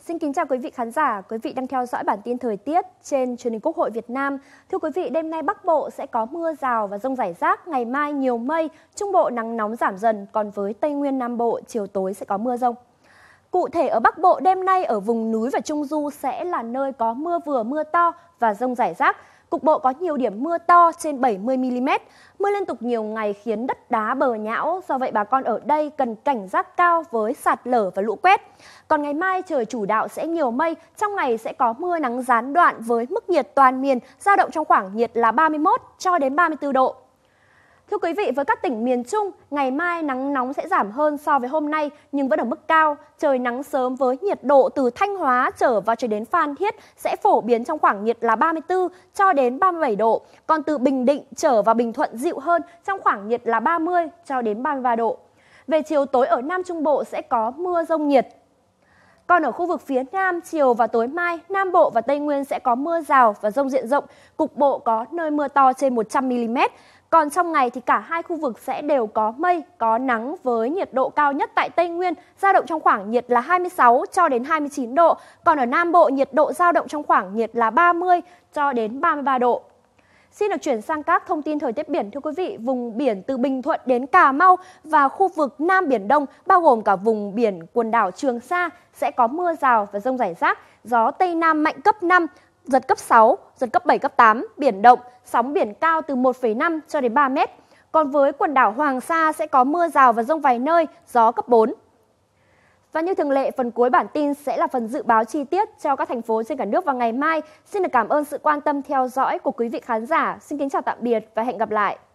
Xin kính chào quý vị khán giả, quý vị đang theo dõi bản tin thời tiết trên truyền hình Quốc hội Việt Nam. Thưa quý vị, đêm nay Bắc Bộ sẽ có mưa rào và dông rải rác, ngày mai nhiều mây, Trung Bộ nắng nóng giảm dần, còn với Tây Nguyên Nam Bộ chiều tối sẽ có mưa dông. Cụ thể ở Bắc Bộ đêm nay ở vùng núi và Trung Du sẽ là nơi có mưa vừa mưa to và dông rải rác. Cục bộ có nhiều điểm mưa to trên 70 mm. Mưa liên tục nhiều ngày khiến đất đá bờ nhão, do vậy bà con ở đây cần cảnh giác cao với sạt lở và lũ quét. Còn ngày mai trời chủ đạo sẽ nhiều mây, trong ngày sẽ có mưa nắng gián đoạn với mức nhiệt toàn miền dao động trong khoảng nhiệt là 31 cho đến 34 độ. Thưa quý vị, với các tỉnh miền Trung, ngày mai nắng nóng sẽ giảm hơn so với hôm nay nhưng vẫn ở mức cao. Trời nắng sớm với nhiệt độ từ Thanh Hóa trở vào cho đến Phan Thiết sẽ phổ biến trong khoảng nhiệt là 34 cho đến 37 độ. Còn từ Bình Định trở vào Bình Thuận dịu hơn trong khoảng nhiệt là 30 cho đến 33 độ. Về chiều tối ở Nam Trung Bộ sẽ có mưa dông nhiệt. Còn ở khu vực phía Nam, chiều và tối mai, Nam Bộ và Tây Nguyên sẽ có mưa rào và dông diện rộng, cục bộ có nơi mưa to trên 100 mm. Còn trong ngày thì cả hai khu vực sẽ đều có mây, có nắng với nhiệt độ cao nhất tại Tây Nguyên dao động trong khoảng nhiệt là 26 cho đến 29 độ. Còn ở Nam Bộ nhiệt độ dao động trong khoảng nhiệt là 30 cho đến 33 độ. Xin được chuyển sang các thông tin thời tiết biển. Thưa quý vị, vùng biển từ Bình Thuận đến Cà Mau và khu vực Nam Biển Đông, bao gồm cả vùng biển quần đảo Trường Sa, sẽ có mưa rào và dông rải rác, gió Tây Nam mạnh cấp 5, giật cấp 6, giật cấp 7, cấp 8, biển động, sóng biển cao từ 1,5 cho đến 3 mét. Còn với quần đảo Hoàng Sa sẽ có mưa rào và dông vài nơi, gió cấp 4. Và như thường lệ, phần cuối bản tin sẽ là phần dự báo chi tiết cho các thành phố trên cả nước vào ngày mai. Xin được cảm ơn sự quan tâm theo dõi của quý vị khán giả. Xin kính chào tạm biệt và hẹn gặp lại.